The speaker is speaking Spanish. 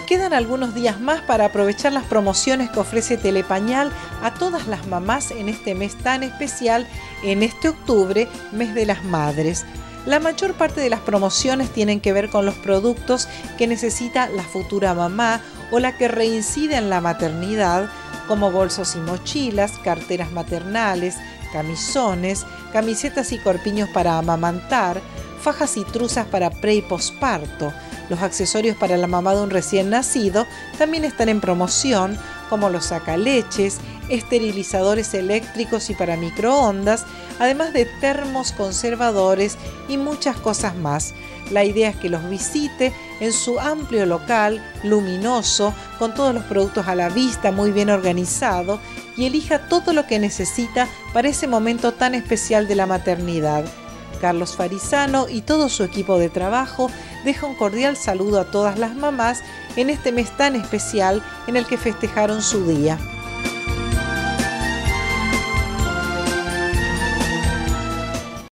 quedan algunos días más para aprovechar las promociones que ofrece Telepañal a todas las mamás en este mes tan especial, en este octubre, mes de las madres. La mayor parte de las promociones tienen que ver con los productos que necesita la futura mamá o la que reincide en la maternidad, como bolsos y mochilas, carteras maternales, camisones, camisetas y corpiños para amamantar, fajas y truzas para pre y posparto. Los accesorios para la mamá de un recién nacido también están en promoción, como los sacaleches, esterilizadores eléctricos y para microondas, además de termos conservadores y muchas cosas más. La idea es que los visite en su amplio local, luminoso, con todos los productos a la vista, muy bien organizado, y elija todo lo que necesita para ese momento tan especial de la maternidad. Carlos Farisano y todo su equipo de trabajo deja un cordial saludo a todas las mamás en este mes tan especial en el que festejaron su día.